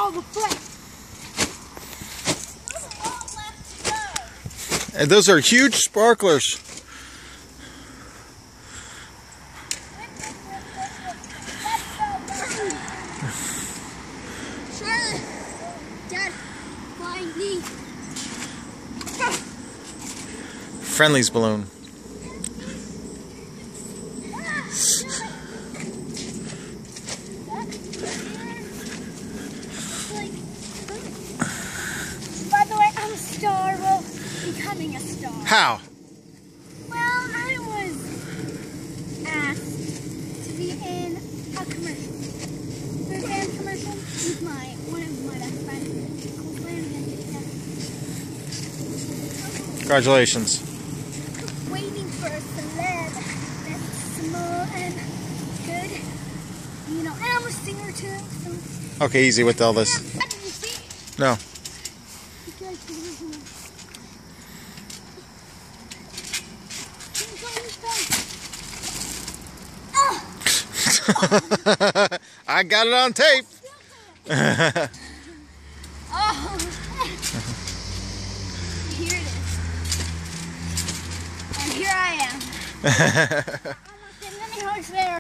all the fun. And those are huge sparklers. Charlotte, Dad, find me. Friendly's balloon. By the way, I'm a star. Well, becoming a star. How? Well, I was asked to be in a commercial. Food fan commercial with one of my best friends. Cole Flanagan. Congratulations. Waiting for a celeb that's small and good. You know, and I'm a singer too. So. Okay, easy with all this. Did you see? No. I got it on tape. Oh. Here it is. And here I am. I'm not getting any hugs there.